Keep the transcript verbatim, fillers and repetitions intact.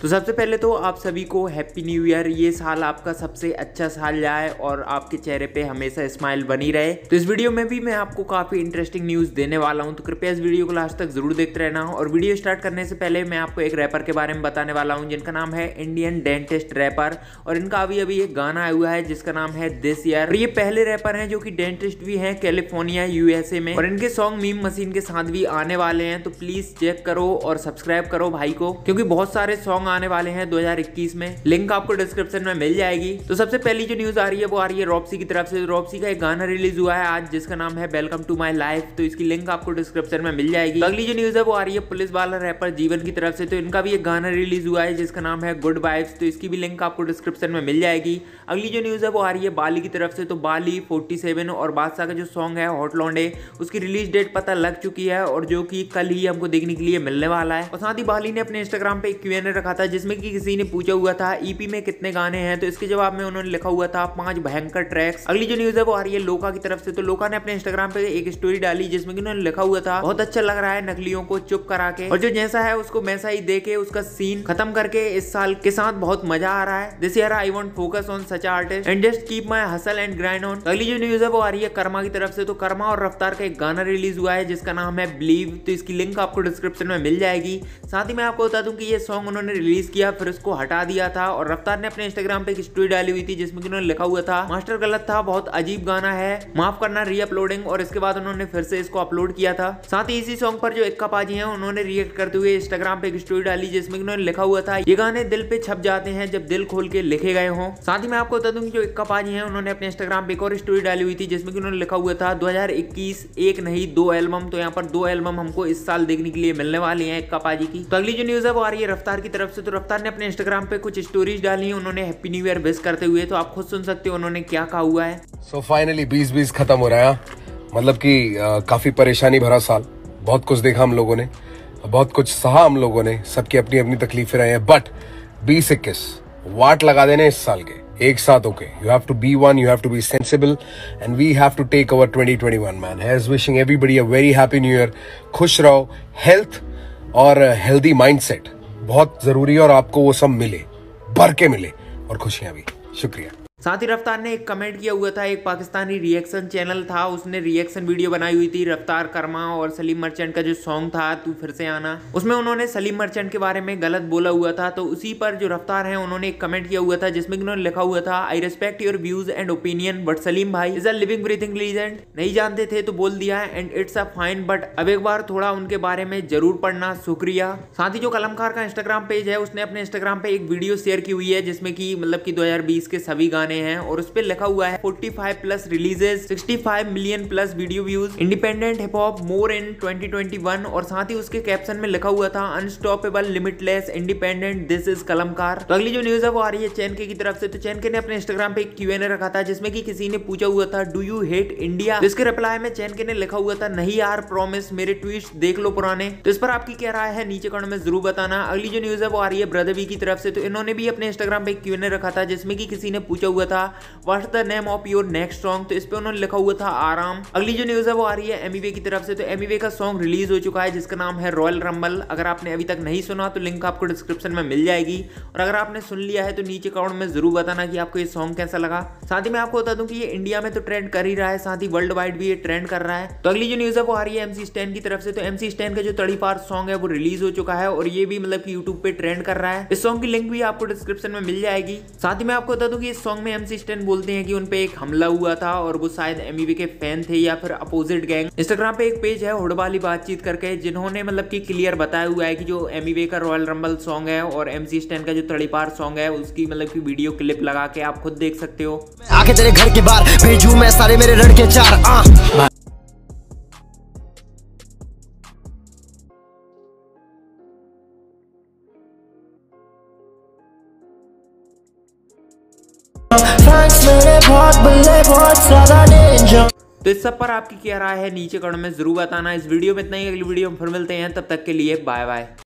तो सबसे पहले तो आप सभी को हैप्पी न्यू ईयर। ये साल आपका सबसे अच्छा साल जाए और आपके चेहरे पे हमेशा स्माइल बनी रहे। तो इस वीडियो में भी मैं आपको काफी इंटरेस्टिंग न्यूज देने वाला हूं, तो कृपया इस वीडियो को लास्ट तक जरूर देखते रहना। और वीडियो स्टार्ट करने से पहले मैं आपको एक रैपर के बारे में बताने वाला हूं जिनका नाम है इंडियन डेंटिस्ट रैपर, और इनका अभी अभी एक गाना आया हुआ है जिसका नाम है दिस ईयर। ये पहले रैपर हैं जो कि डेंटिस्ट भी हैं कैलिफोर्निया यूएसए में, और इनके सॉन्ग मीम मशीन के साथ भी आने वाले हैं। तो प्लीज चेक करो और सब्सक्राइब करो भाई को, क्योंकि बहुत सारे सॉन्ग आने वाले हैं दो हज़ार इक्कीस में। लिंक आपको डिस्क्रिप्शन में मिल जाएगी। तो सबसे पहली जो न्यूज आ रही है वो आ रही है रॉप्सी की तरफ से। रॉप्सी का एक गाना रिलीज हुआ है आज जिसका नाम है वेलकम टू माय लाइफ, तो इसकी लिंक आपको डिस्क्रिप्शन में मिल जाएगी। अगली जो न्यूज है वो आ रही है पुलिस वाला रैपर जीवन की तरफ से। तो इनका भी एक गाना रिलीज हुआ है जिसका नाम है गुड वाइब्स, तो इसकी भी लिंक आपको डिस्क्रिप्शन में मिल जाएगी। अगली जो न्यूज है वो आ रही है बाली की तरफ से। तो बाली सैंतालीस और बादशाह का जो सॉन्ग है हॉट लॉन्डे, उसकी रिलीज डेट पता लग चुकी है और जो कि कल ही हमको देखने के लिए मिलने वाला है। और साथ ही बाली ने अपने इंस्टाग्राम पे एक क्यू एन ए रखा था जिसमें कि किसी ने पूछा हुआ था ईपी में कितने गाने हैं, तो इसके जवाब में उन्होंने लिखा हुआ था पांच भयंकर ट्रैक्स। अगली जो न्यूज है वो आ रही है लोका की तरफ से। तो लोका ने अपने इंस्टाग्राम पे एक स्टोरी डाली जिसमें कि उन्होंने लिखा हुआ था बहुत अच्छा लग रहा है नकलियों को चुप करा के, और जो जैसा है उसको वैसा ही दे के उसका सीन खत्म करके इस साल के साथ बहुत मजा आ रहा है। This year I want focus on such artist and just keep my hustle and grind on. अगली जो न्यूज है वो आ रही है कर्मा की तरफ से। तो कर्मा और रफ्तार का एक गाना रिलीज हुआ है जिसका नाम है बिलीव, तो इसकी लिंक आपको डिस्क्रिप्शन में मिल जाएगी। साथ ही मैं आपको बता दूं कि ये सॉन्ग उन्होंने रिलीज किया फिर उसको हटा दिया था, और रफ्तार ने अपने इंस्टाग्राम पे एक स्टोरी डाली हुई थी जिसमें कि उन्होंने लिखा हुआ था मास्टर गलत था, बहुत अजीब गाना है, माफ करना री अपलोडिंग, और इसके बाद उन्होंने फिर से इसको अपलोड किया था। साथ ही इसी सॉन्ग पर जो इक्का पाजी हैं उन्होंने रिएक्ट करते हुए इंस्टाग्राम पे एक स्टोरी डाली जिसमें उन्होंने लिखा हुआ था ये गाने दिल पे छप जाते हैं जब दिल खोल के लिखे गए हों। साथ ही मैं आपको बता दूं कि जो इक्का पाजी हैं उन्होंने अपने इंस्टाग्राम पे एक और स्टोरी डाली हुई थी जिसमें कि उन्होंने लिखा हुआ था दो हज़ार इक्कीस एक नहीं दो एल्बम, तो यहाँ पर दो एल्बम हमको इस साल देखने के लिए मिलने वाली हैं इक्का पाजी की। तो अगली जो न्यूज है वो आ रही है रफ्तार की तरफ से। तो रफ्तार ने अपने इंस्टाग्राम पे कुछ स्टोरीज डाली हैं उन्होंने हैप्पी न्यू ईयर विश करते हुए, तो आप खुद सुन सकते हो उन्होंने क्या कहा हुआ है। सो फाइनली बीस बीस खत्म हो रहा है, मतलब कि काफी परेशानी भरा साल, बहुत कुछ देखा हम लोगों ने, बहुत कुछ सहा हम लोगों ने, सबकी अपनी अपनी तकलीफें रहे हैं, बट बीस इक्कीस वाट लगा देने इस साल के एक साथ होके। You have to be one, you have to be sensible and we have to take over twenty twenty one man. Here's wishing everybody a very happy new year. खुश रहो, हेल्थ और हेल्दी माइंडसेट बहुत जरूरी है और आपको वो सब मिले, भर के मिले, और खुशियां भी। शुक्रिया। साथ ही रफ्तार ने एक कमेंट किया हुआ था, एक पाकिस्तानी रिएक्शन चैनल था उसने रिएक्शन वीडियो बनाई हुई थी रफ्तार, कर्मा और सलीम मर्चेंट का जो सॉन्ग था तू फिर से आना, उसमें उन्होंने सलीम मर्चेंट के बारे में गलत बोला हुआ था। तो उसी पर जो रफ्तार है उन्होंने एक कमेंट किया हुआ था जिसमें उन्होंने लिखा हुआ था I respect your views and opinion but Salim भाई is a living breathing legend. नहीं जानते थे तो बोल दिया and it's a fine, but अब एक बार थोड़ा उनके बारे में जरूर पढ़ना, शुक्रिया। साथ ही जो कलमकार का इंस्टाग्राम पेज है उसने अपने इंस्टाग्राम पे एक वीडियो शेयर की हुई है जिसमें की मतलब की दो हजार बीस के सभी गाने हैं, और उस पर लिखा हुआ है पैंतालीस प्लस रिलीजेस, पैंसठ million plus video views, independent hip hop more in twenty twenty one, और साथ ही उसके कैप्शन में लिखा हुआ था unstoppable limitless independent this is Kalamkaar. तो अगली जो न्यूज है वो आ रही है चैनके की तरफ से। तो चैनके ने अपने इंस्टाग्राम पे एक क्यू एन ए रखा था जिसमें कि किसी ने पूछा हुआ था डू यू हेट इंडिया, तो इसके रिप्लाई में चैनके ने लिखा हुआ था नहीं यार प्रॉमिस, मेरे ट्वीट्स देख लो पुराने। तो इस पर आपकी क्या राय है नीचे कमेंट में जरूर बताना। अगली जो न्यूज है वो आ रही है ब्रदर बी की तरफ से। तो इन्होंने भी अपने इंस्टाग्राम पे एक क्यू एन ए रखा था जिसमें कि किसी ने पूछा हुआ था what's the name of your next song, तो इस पे उन्होंने लिखा हुआ था आराम। अगली जो न्यूज है वो आ रही है एमिवे की तरफ से। तो एमिवे का सॉन्ग रिलीज हो चुका है जिसका नाम है रॉयल रंबल। अगर आपने अभी तक नहीं सुना तो लिंक आपको डिस्क्रिप्शन में मिल जाएगी, और अगर आपने सुन लिया है तो नीचे कमेंट में जरूर बताना कि आपको ये सॉन्ग कैसा लगा। साथ ही मैं आपको बता दूं कि ये इंडिया में तो ट्रेंड कर ही रहा है, साथ ही वर्ल्ड वाइड भी ये ट्रेंड कर रहा है। तो अगली जो न्यूज है वो आ रही है एमसी स्टैन की तरफ से। तो एमसी स्टैन का जो तड़ी पार सॉन्ग है वो रिलीज हो चुका है और ये भी मतलब कि यूट्यूब पे ट्रेंड कर रहा है। इस सॉन्ग की लिंक भी आपको डिस्क्रिप्शन में मिल जाएगी। साथ ही मैं आपको बता दूं कि इस सॉन्ग में एमसी स्टैन बोलते हैं कि उन पे एक हमला हुआ था और वो शायद एमवी के फैन थे या फिर अपोजिट गैंग। इंस्टाग्राम पे एक पेज है हुड वाली बातचीत करके जिन्होंने मतलब कि क्लियर बताया हुआ है कि जो एमवी का रॉयल रंबल सॉन्ग है और एमसी स्टैन का जो तड़ीपार सॉन्ग है उसकी मतलब की वीडियो क्लिप लगा के आप खुद देख सकते हो। आके तेरे घर के बाहर भेजूं मैं सारे मेरे लड़के चार आ मेरे बहुत बल्ले बहुत ज्यादा डेंजर। तो इस सब पर आपकी क्या राय है नीचे कमेंट में जरूर बताना। इस वीडियो में इतना ही, अगली वीडियो में फिर मिलते हैं, तब तक के लिए बाय बाय।